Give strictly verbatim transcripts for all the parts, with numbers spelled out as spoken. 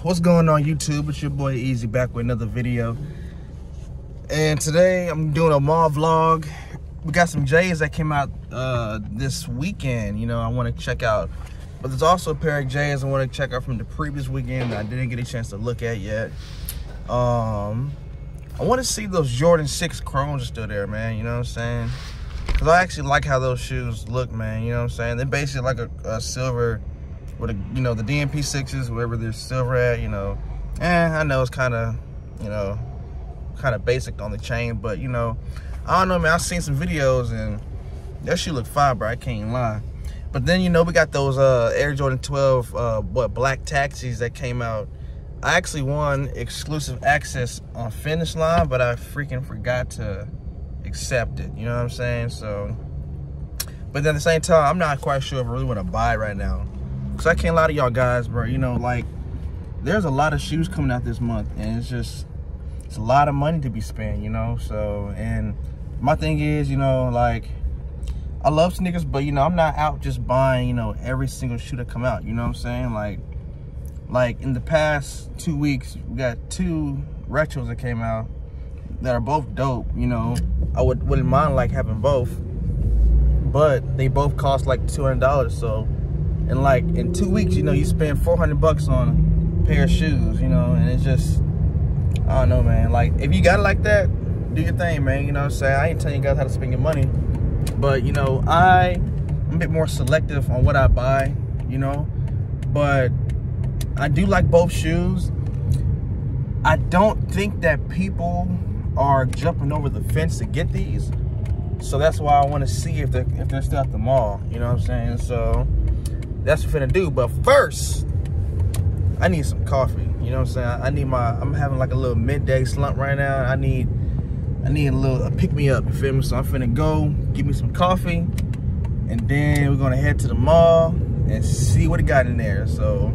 What's going on YouTube? It's your boy Easy back with another video. And today I'm doing a mall vlog. We got some J's that came out uh, this weekend, you know, I want to check out. But there's also a pair of J's I want to check out from the previous weekend that I didn't get a chance to look at yet. Um, I want to see those Jordan six Chromes are still there, man, you know what I'm saying? Because I actually like how those shoes look, man, you know what I'm saying? They're basically like a, a silver, with a, you know, the D M P sixes, wherever they're silver at, you know. Eh, I know it's kind of, you know, kind of basic on the chain, but, you know, I don't know, man. I've seen some videos, and that shoe look fire, bro. I can't even lie. But then, you know, we got those uh, Air Jordan twelve, uh, what, black taxis that came out. I actually won exclusive access on Finish Line, but I freaking forgot to accept it. You know what I'm saying? So, but then at the same time, I'm not quite sure if I really want to buy right now. Because I can't lie to y'all guys, bro. You know, like, there's a lot of shoes coming out this month, and it's just, it's a lot of money to be spent, you know? So, and my thing is, you know, like, I love sneakers, but, you know, I'm not out just buying, you know, every single shoe that come out, you know what I'm saying? Like, like in the past two weeks, we got two retros that came out that are both dope, you know? I would, wouldn't mind, like, having both, but they both cost, like, two hundred dollars, so. And like in two weeks, you know, you spend four hundred bucks on a pair of shoes, you know, and it's just, I don't know, man. Like, if you got it like that, do your thing, man. You know what I'm saying? I ain't telling you guys how to spend your money. But, you know, I, I'm a bit more selective on what I buy, you know. But I do like both shoes. I don't think that people are jumping over the fence to get these. So that's why I want to see if they're, if they're still at the mall, you know what I'm saying? So that's what I'm finna do. But first, I need some coffee. You know what I'm saying? I need my, I'm having like a little midday slump right now. I need, I need a little a pick me up, you feel me? So I'm finna go get me some coffee, and then we're gonna head to the mall and see what it got in there. So,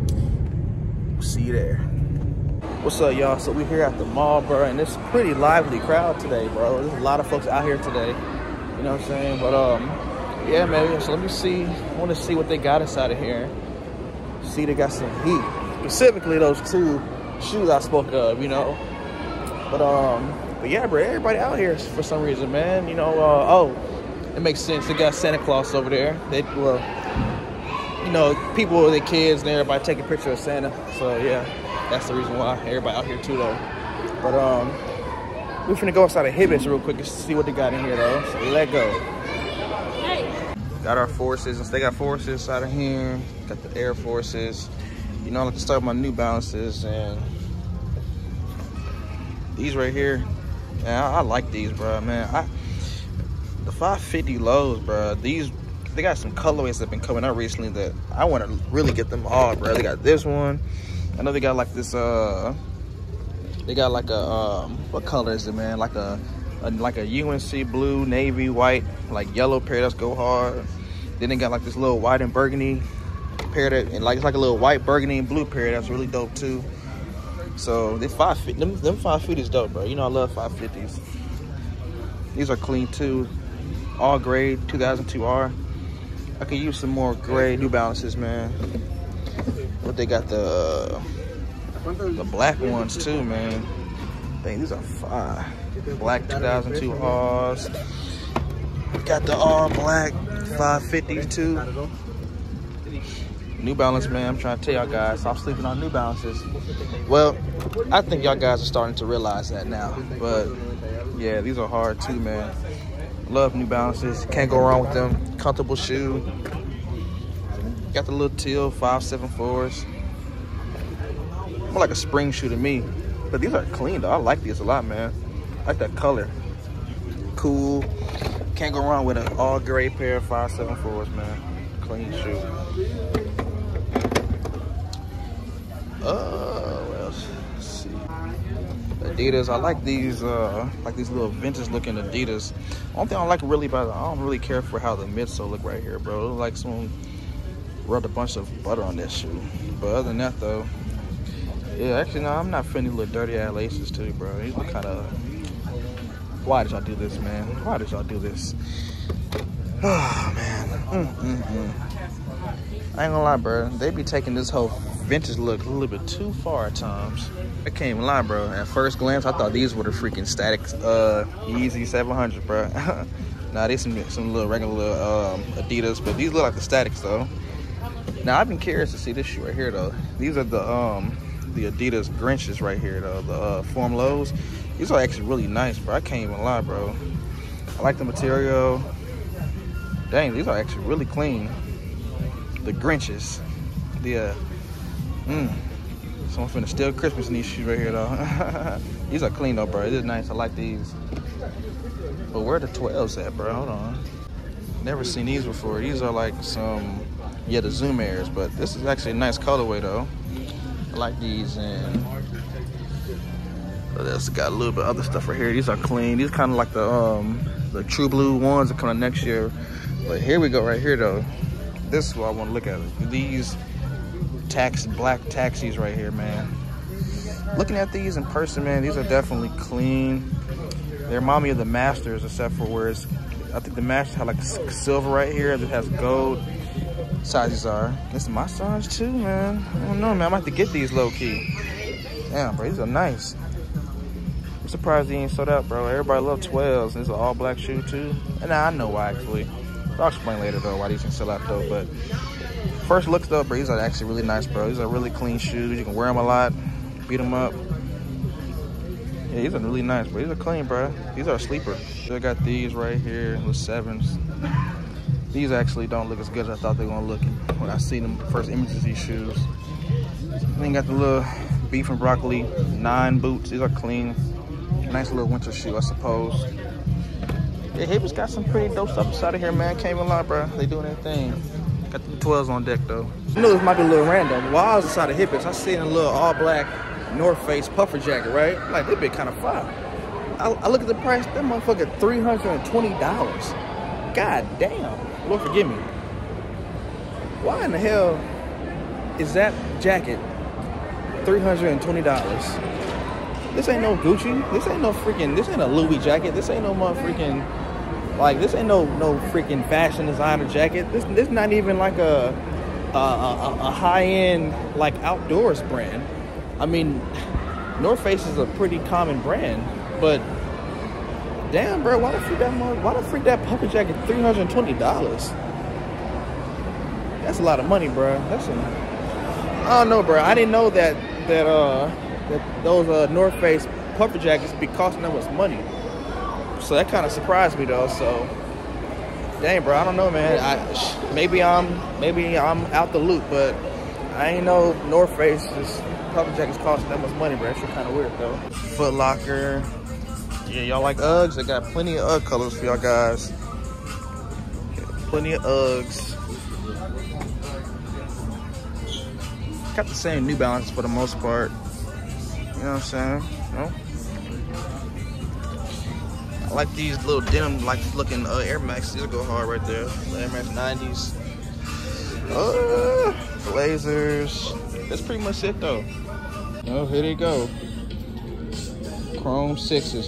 see you there. What's up, y'all? So we're here at the mall, bro, and it's a pretty lively crowd today, bro. There's a lot of folks out here today. You know what I'm saying? But, um, yeah, man, so let me see. I want to see what they got inside of here. See, they got some heat. Specifically, those two shoes I spoke of, you know. But, um, but yeah, bro, everybody out here for some reason, man. You know, uh, oh, it makes sense. They got Santa Claus over there. They were, you know, people with their kids and everybody taking pictures of Santa. So, yeah, that's the reason why everybody out here, too, though. But, um, we're finna go inside of Hibbets real quick and see what they got in here, though. So, let go. Got our Forces. They got Forces inside of here. Got the Air Forces. You know, I like to start with my New Balances, and these right here. Man, I, I like these, bro. Man, I the five fifty lows, bro. These, they got some colorways that have been coming out recently that I want to really get them all, bro. They got this one. I know they got like this. Uh, they got like a um, what color is it, man? Like a. A, like a U N C blue, navy, white, like yellow pair that's go hard. Then they got like this little white and burgundy pair that, and like it's like a little white, burgundy, and blue pair that's really dope too. So they five feet, them, them five feet is dope, bro. You know I love five fifties. These are clean too, all gray, two thousand two R. I could use some more gray New Balances, man. But they got the the black ones too, man. Dang, these are fire. Black two thousand two R's. Got the all black five fifties too. New Balance, man. I'm trying to tell y'all guys, stop sleeping on New Balances. Well, I think y'all guys are starting to realize that now. But yeah, these are hard too, man. Love New Balances. Can't go wrong with them. Comfortable shoe. Got the little teal five seven fours. More like a spring shoe to me. But these are clean though. I like these a lot, man. I like that color. Cool. Can't go wrong with an all gray pair of five seven fours, man. Clean shoe. Uh, what else? Let's see. Adidas. I like these, uh, like these little vintage looking Adidas. Only thing I like really about it, I don't really care for how the midsole look right here, bro. It looks like someone rubbed a bunch of butter on this shoe. But other than that, though, yeah, actually, no, I'm not feeling little dirty ass laces too, bro. These look kind of. Why did y'all do this, man? Why did y'all do this? Oh man. Mm, mm, mm. I ain't gonna lie, bro. They be taking this whole vintage look a little bit too far at times. I can't even lie, bro. At first glance, I thought these were the freaking static uh, Yeezy seven hundred, bro. Nah, these some, some little regular um, Adidas, but these look like the statics, though. Now, I've been curious to see this shoe right here, though. These are the um, the Adidas Grinches right here, though. The uh, Form Lows. These are actually really nice, bro. I can't even lie, bro. I like the material. Dang, these are actually really clean. The Grinches. The, uh, mmm. Someone's finna steal Christmas in these shoes right here, though. These are clean, though, bro. These are nice. I like these. But where are the twelves at, bro? Hold on. Never seen these before. These are like some, yeah, the Zoom Airs, but this is actually a nice colorway, though. I like these, and this got a little bit of other stuff right here. These are clean. These kind of like the um the True Blue ones that come out next year. But here we go right here, though. This is what I want to look at. These tax black taxis right here, man. Looking at these in person, man, these are definitely clean. They remind me of the Masters, except for where it's, I think the Masters have like silver right here that has gold. Sizes are. This is my size too, man. I don't know, man. I might have to get these low key. Damn, bro, these are nice. I'm surprised they ain't sold out, bro. Everybody loves twelves. This is an all black shoe too. And I know why, actually. I'll explain later though why these can sell out though. But first looks though, bro, these are actually really nice, bro. These are really clean shoes. You can wear them a lot, beat them up. Yeah, these are really nice, bro. These are clean, bro. These are a sleeper. Still got these right here, the sevens. These actually don't look as good as I thought they were gonna look when I seen them first images of these shoes. Then got the little beef and broccoli nine boots. These are clean. Nice little winter shoe, I suppose. Yeah, Hibbets got some pretty dope stuff inside of here, man. Can't even lie, bro. They doing their thing. Got the twelves on deck, though. I know this might be a little random. While I was inside of Hibbets, I seen a little all black North Face puffer jacket, right? Like, this bit kind of fire. I, I look at the price, that motherfucker three hundred twenty dollars. God damn. Lord forgive me. Why in the hell is that jacket three hundred twenty dollars? This ain't no Gucci. This ain't no freaking, this ain't a Louis jacket. This ain't no motherfucking, like, this ain't no no freaking fashion designer jacket. This this not even like a, a, a, a high-end, like, outdoors brand. I mean, North Face is a pretty common brand, but damn, bro, why the freak that why the freak that puffer jacket three hundred twenty dollars? That's a lot of money, bro. That's a, I don't know, bro. I didn't know that that uh that those uh North Face puffer jackets be costing that much money. So that kind of surprised me though. So dang, bro, I don't know, man. I maybe I'm maybe I'm out the loop, but I ain't know North Face's puffer jackets costing that much money, bro. That shit kind of weird though. Foot Locker. Yeah, y'all like Uggs? They got plenty of Ugg colors for y'all guys. Plenty of Uggs. Got the same New Balance for the most part. You know what I'm saying? You know? I like these little denim, like looking uh, Air Max. These go hard right there. The Air Max nineties. Uh, Blazers. That's pretty much it though. Oh, here they go. Chrome sixes.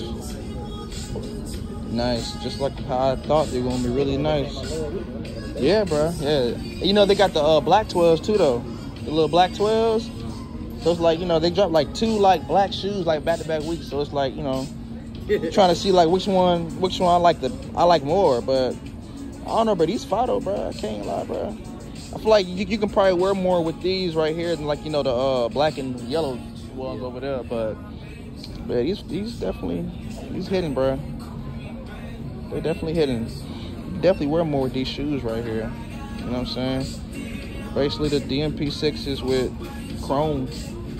Nice, just like how I thought they were gonna be really nice. Yeah, bro. Yeah, you know they got the uh, black twelves too, though. The little black twelves. So it's like, you know, they dropped like two like black shoes like back to back weeks. So it's like, you know, trying to see like which one, which one I like the I like more. But I don't know, but these Fido, bro. I can't lie, bro. I feel like you, you can probably wear more with these right here than like, you know, the uh, black and yellow ones over there. But yeah, these these definitely these hitting, bro. They definitely hitting. You definitely wear more with these shoes right here. You know what I'm saying? Basically the D M P sixes with chrome.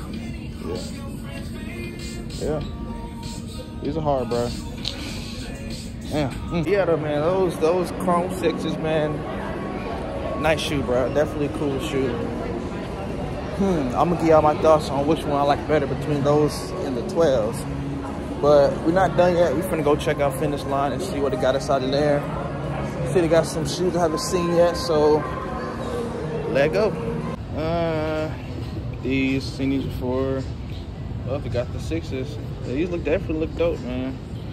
Yeah. Yeah. These are hard, bro. Yeah. Mm. Yeah, though, man. Those those chrome sixes, man. Nice shoe, bro. Definitely a cool shoe. Hmm. I'm gonna give y'all my thoughts on which one I like better between those and the twelves. But we're not done yet. We're finna go check out Finish Line and see what they got inside of there. See, they got some shoes I haven't seen yet, so let go. Uh, these, seen these before. Oh, they got the sixes. Yeah, these look definitely look dope, man.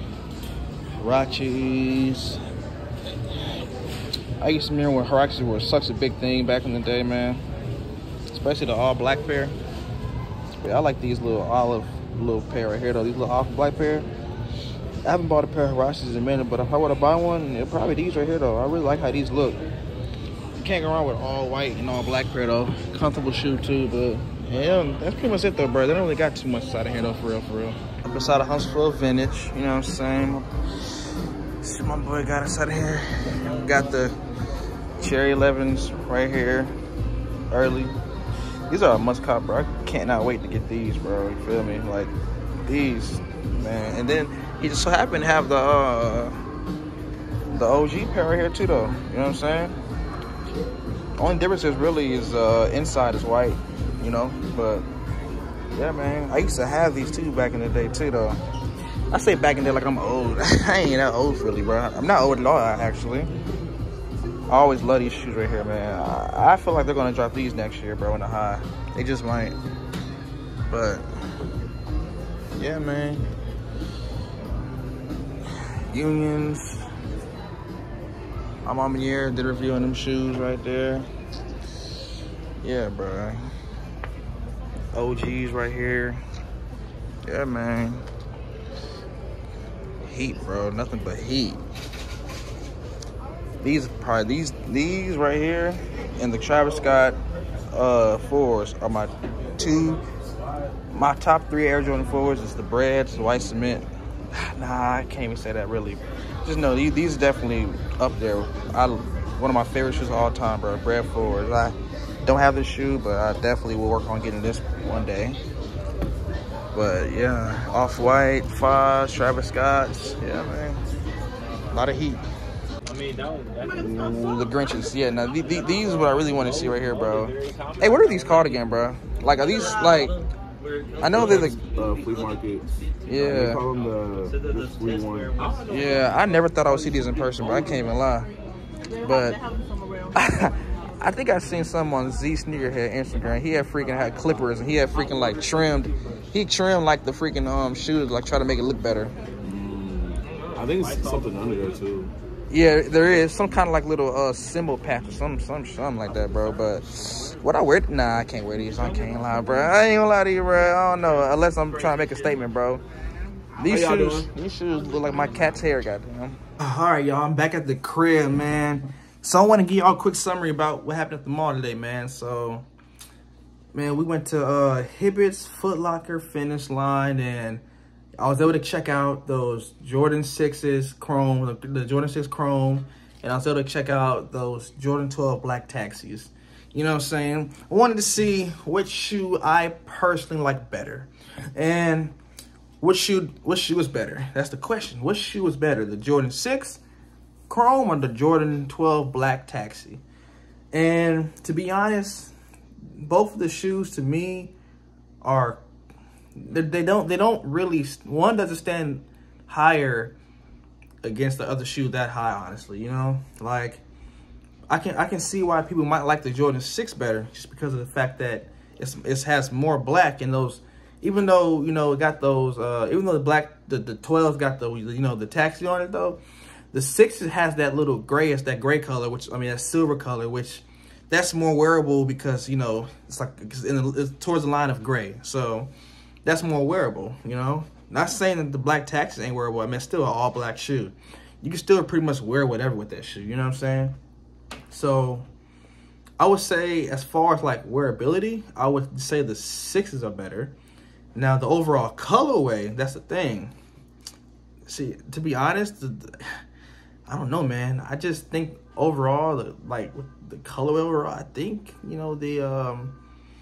Hirachis. I used to remember when Hirachis were such a big thing back in the day, man. especially the all black pair. Yeah, I like these little olive little pair right here though. These little olive black pair. I haven't bought a pair of Huaraches in a minute, but if I were to buy one, it'd probably these right here though. I really like how these look. You can't go wrong with all white and all black pair though. Comfortable shoe too, but yeah, that's pretty much it though, bro. They don't really got too much inside of here though, for real, for real. Up inside of Huntsville Vintage, you know what I'm saying? See what my boy got inside of here. Got the Cherry elevens right here, early. These are a must cop, bro. I cannot wait to get these, bro. You feel me? Like these, man. And then he just so happened to have the uh, the O G pair right here too, though. You know what I'm saying? Only difference is really is uh, inside is white, you know. But yeah, man. I used to have these too back in the day too, though. I say back in the day like I'm old. I ain't that old really, bro. I'm not old at all, actually. I always love these shoes right here, man. I, I feel like they're gonna drop these next year, bro, in the high. They just might. But yeah, man. Unions. I'm on here, did a review on them shoes right there. Yeah, bro. O Gs right here. Yeah, man. Heat, bro. Nothing but heat. These probably these these right here and the Travis Scott uh fours are my two my top three Air Jordan fours is the Breads, the white cement. Nah, I can't even say that really. Just know these these are definitely up there. I one of my favorite shoes of all time, bro. Bread fours. I don't have this shoe, but I definitely will work on getting this one day. But yeah, Off-White, Foz, Travis Scott's. Yeah, man. A lot of heat. Ooh, the Grinches, yeah. Now th th these is what I really want to see right here, bro. Hey, what are these called again, bro? Like, are these like? I know they're the uh, flea market. Yeah. They call them the, the flea one. Yeah, I never thought I would see these in person, but I can't even lie. But I think I seen some on Z Sneakerhead Instagram. He had freaking had clippers and he had freaking like trimmed. He trimmed like the freaking um shoes, like try to make it look better. Mm, I think it's something under there too. Yeah, there is some kind of like little uh symbol patch or some some something like that, bro. But what I wear? Nah, I can't wear these. I can't lie, bro. I ain't gonna lie to you, bro. I don't know unless I'm trying to make a statement, bro. These shoes, these shoes look like my cat's hair, goddamn. All right, y'all. I'm back at the crib, man. So I want to give y'all a quick summary about what happened at the mall today, man. So, man, we went to uh, Hibbett's, Foot Locker, Finish Line, and I was able to check out those Jordan sixes Chrome, the, the Jordan six Chrome, and I was able to check out those Jordan twelve Black Taxis. You know what I'm saying? I wanted to see which shoe I personally like better. And which shoe, which shoe is better? That's the question. Which shoe is better, the Jordan six Chrome or the Jordan twelve Black Taxi? And to be honest, both of the shoes to me are they, they don't they don't really, one doesn't stand higher against the other shoe that high, honestly. You know, like I can I can see why people might like the Jordan six better, just because of the fact that it's it has more black in those. Even though, you know, it got those uh even though the black the, the twelves got the, you know, the taxi on it though, the six has that little grayish, that gray color, which, I mean, that silver color, which that's more wearable because, you know, it's like it's, in the, it's towards the line of gray. So that's more wearable, you know. Not saying that the Black Taxi ain't wearable. I mean, it's still an all black shoe. You can still pretty much wear whatever with that shoe, you know what I'm saying? So I would say, as far as like wearability, I would say the sixes are better. Now, the overall colorway, that's the thing. See, to be honest, the, the, I don't know, man. I just think overall, the, like with the colorway overall, I think, you know, the um,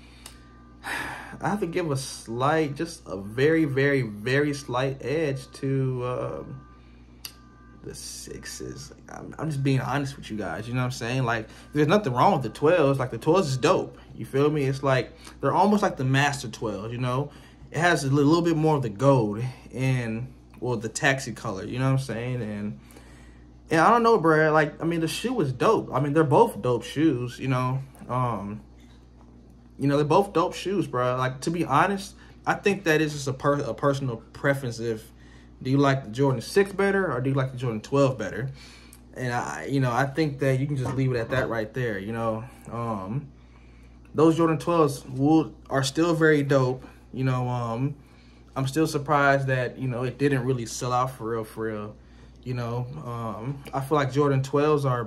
I have to give a slight, just a very, very, very slight edge to um, the sixes. I'm, I'm just being honest with you guys. You know what I'm saying? Like, there's nothing wrong with the twelves. Like, the twelves is dope. You feel me? It's like they're almost like the Master twelves. You know, it has a little bit more of the gold and, well, the taxi color. You know what I'm saying? And and I don't know, bro. Like, I mean, the shoe is dope. I mean, they're both dope shoes. You know, um, you know, they're both dope shoes, bro. Like, to be honest, I think that is just a per a personal preference. If do you like the Jordan six better or do you like the Jordan twelve better? And I, you know, I think that you can just leave it at that right there. You know, um, those Jordan twelves will, are still very dope. You know, um, I'm still surprised that, you know, it didn't really sell out for real, for real. You know, um, I feel like Jordan twelves are,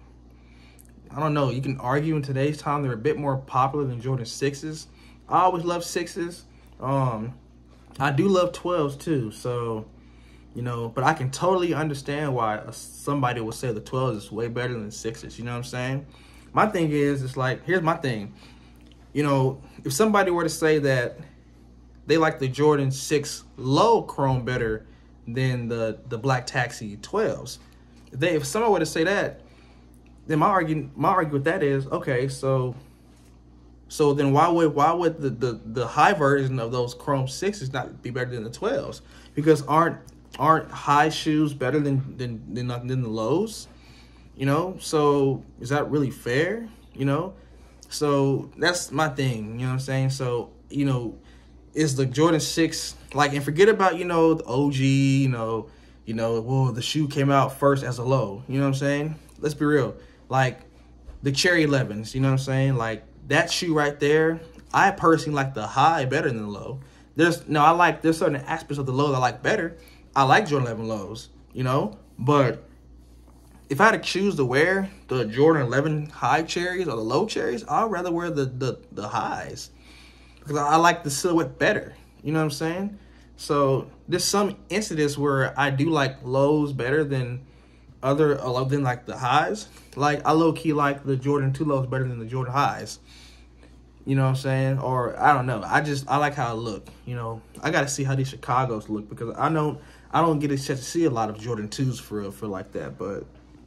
I don't know, you can argue in today's time they're a bit more popular than Jordan sixes. I always love sixes. Um, I do love twelves too, so, you know, but I can totally understand why somebody would say the twelves is way better than the sixes, you know what I'm saying? My thing is, it's like, here's my thing. You know, if somebody were to say that they like the Jordan six low chrome better than the, the Black Taxi twelves, if, they, if someone were to say that, then my argument, my argument with that is, okay, so so then why would why would the, the, the high version of those chrome sixes not be better than the twelves? Because aren't aren't high shoes better than than than, than the lows? You know, so is that really fair? You know, so that's my thing. You know what I'm saying? So, you know, is the Jordan six, like, and forget about, you know, the O G, you know, you know, well, the shoe came out first as a low. You know what I'm saying? Let's be real. Like the Cherry elevens, you know what I'm saying? Like that shoe right there, I personally like the high better than the low. There's no, I like, there's certain aspects of the low that I like better. I like Jordan eleven lows, you know, but if I had to choose to wear the Jordan eleven high cherries or the low cherries, I'd rather wear the, the, the highs because I like the silhouette better. You know what I'm saying? So there's some incidents where I do like lows better than other, uh, than like the highs. Like I low key like the Jordan two lows better than the Jordan highs. You know what I'm saying? Or I don't know. I just, I like how it look. You know, I got to see how these Chicagos look because I don't, I don't get a chance to see a lot of Jordan twos for real, for like that. But,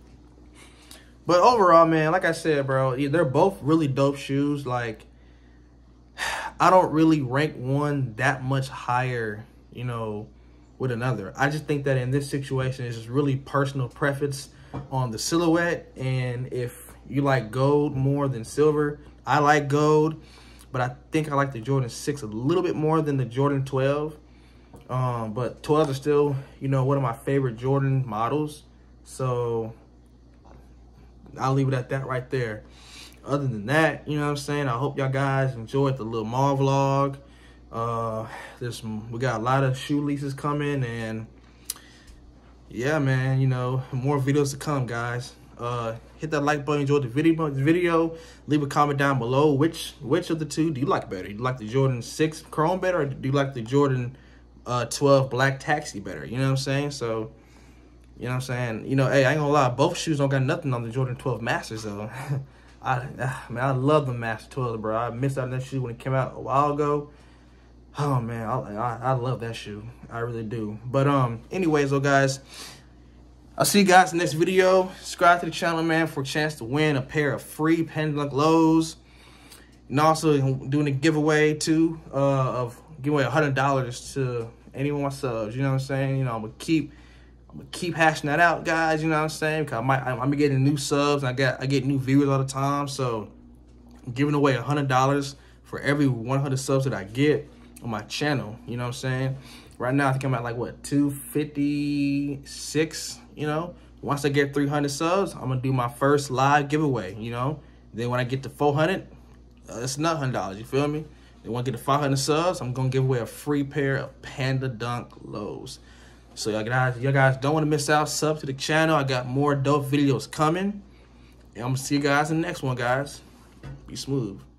but overall, man, like I said, bro, they're both really dope shoes. Like, I don't really rank one that much higher, you know, with another. I just think that in this situation, it's just really personal preference on the silhouette. And if you like gold more than silver, I like gold, but I think I like the Jordan six a little bit more than the Jordan twelve. Um, but twelves are still, you know, one of my favorite Jordan models. So I'll leave it at that right there. Other than that, you know what I'm saying? I hope y'all guys enjoyed the little mall vlog. Uh, there's some, we got a lot of shoe leases coming, and yeah, man, you know, more videos to come, guys. Uh, hit that like button, enjoy the video. The video. Leave a comment down below. Which which of the two do you like better? Do you like the Jordan six Chrome better, or do you like the Jordan uh, twelve Black Taxi better? You know what I'm saying? So, you know what I'm saying? You know, hey, I ain't gonna lie, both shoes don't got nothing on the Jordan twelve Masters though. I man, I love the Master twelve, bro. I missed out on that shoe when it came out a while ago. Oh man, I, I I love that shoe. I really do. But um, anyways, though, guys, I'll see you guys in the next video. Subscribe to the channel, man, for a chance to win a pair of free Panda Dunk lows, and also doing a giveaway too uh, of giving away a hundred dollars to anyone my subs. You know what I'm saying? You know, I'm gonna keep. I'm gonna keep hashing that out, guys. You know what I'm saying? Cause I might, I'm, I'm getting new subs. And I got, I get new viewers all the time. So I'm giving away a hundred dollars for every one hundred subs that I get on my channel. You know what I'm saying? Right now, I think I'm at like what two fifty-six. You know, once I get three hundred subs, I'm gonna do my first live giveaway. You know, then when I get to four hundred, uh, it's another hundred dollars. You feel me? Then when I get to five hundred subs, I'm gonna give away a free pair of Panda Dunk lows. So y'all guys, you guys don't want to miss out. Sub to the channel. I got more dope videos coming. And I'm going to see you guys in the next one, guys. Be smooth.